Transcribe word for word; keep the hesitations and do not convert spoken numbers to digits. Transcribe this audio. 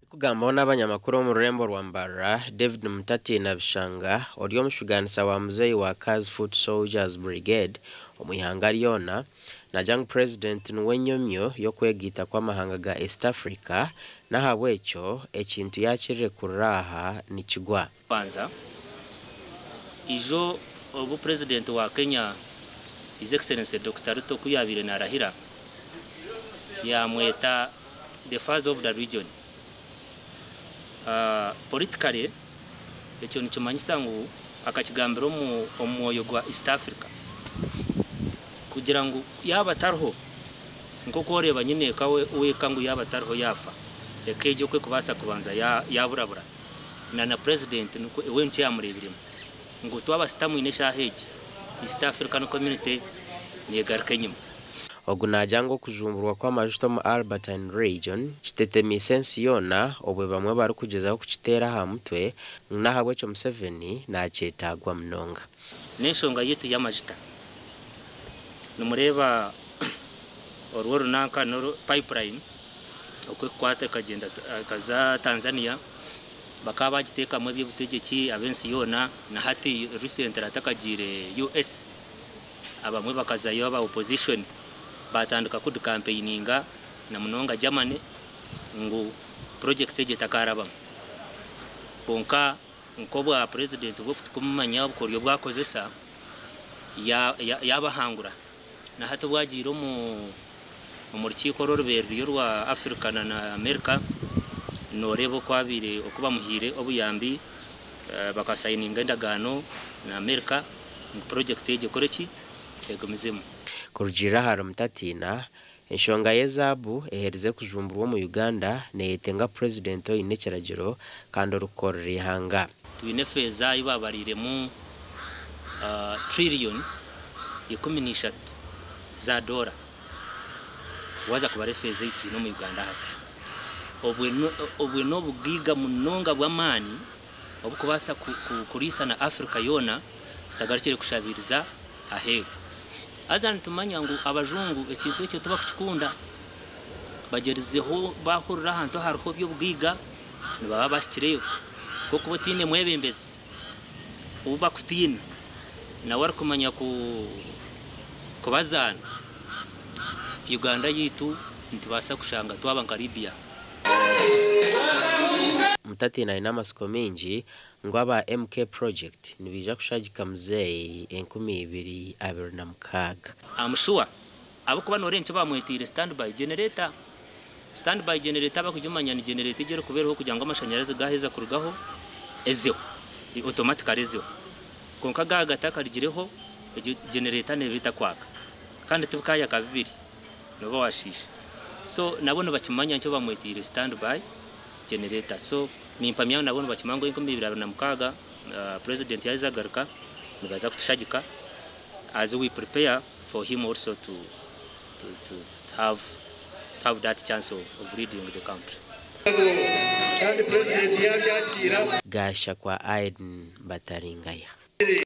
Kugamba n'abanyamakuru mu rurembo rwa Mbarara, David Mutati na Bishanga olyo mushuganisa wa Muzeeyi wa Kazi Foot Soldiers Brigade omuyihanga lyona na Young President nuwenyomyo yokwegita kwa mahanga ga East Africa na habwecho ekintu yakirire kuraha nikigwa kwanza ijo obu President wa Kenya His Excellency Doctor Ruto kuyabire na rahira yamweta the father of the region. Uh, politically ekyo nikimanyisa ngu akakigambira omu omwoyo gwa East Africa kugira ngu yaba tarho nko koreba nyine kawe weka ngu yaba tarho yafa ekeje kwe kubasa kubanza ya yaburabura na na president nuko wenche yamurebirimo ngo twaba stamu inesha heje East African community ni garkenyimo ogunajango kujumburwa kwa majuto mu Albertine region kitetemise yona obwe bamwe bari kugezaho kukitera ha mutwe na habwecho Museveni na chetagwa mnonga neshonga yetu yamajita numureba orworo nanka no pipeline okwe kwate kagenda kaza Tanzania bakaba bagiteka mu byebutegeki abensi yona na hati recent atakagire U S abamwe bakazayo aba opposition batandika kudu campaigninga na munonga Germany ngo project eje takaraba konka nkobwa president bwo kutumanya bukoryo bwakozesa ya yabahangura na hato bwagiro mu mu rukiko rorberyo rwa Africa na America norebo kwabire okuba muhire obuyambi uh, bakasayininga ndagano na America mu project eje koreki egomizemo kurujira haro Mutatina enshonga yezabu eherize kujumburwa mu Uganda neyetenga president oyinekeragiro kandi rukorera ihanga twine feza ibabarire mu uh, trillion ikumi n'eshatu za dola waza kubare feza itu no mu Uganda hati obwe no obwe no bugiga munonga bw'amani obukubasa kurisa na Africa yona sitagarikire kushabiriza ahewe azana tumanya ngo abajungu ekintu cyo tuba kukunda bagerizeho bahurira hantu hariho byo bwiga nibaba bashikireyo koko botine mwebembezi ubu bakutine na war kumanya ku kubazana Uganda yitu ntibasa kushanga twaba Karibia Mutatina ina masiko menji ngwaba M K project nibija kushagika Muzeeyi enkumi ibiri abiri na mukaga amshua abo kuba norenche bamwetire standby generator standby generator bakujumanya ni generator igere kubereho kujanga amashanyarazi gaheza kurugaho ezeo automatically ezeo konka gaga takarigireho generator ne bita kwaka kandi tubukaya kabibiri noba washisha so nabone bakimanya ncyo bamwetire standby generator so ni mpamya nabone bakimango enkumi ibiri na mukaga uh, president yazagaruka nibaza kutushagika as we prepare for him also to to to, to have to have that chance of, of leading the country. Gasha kwa Aiden Bataringaya.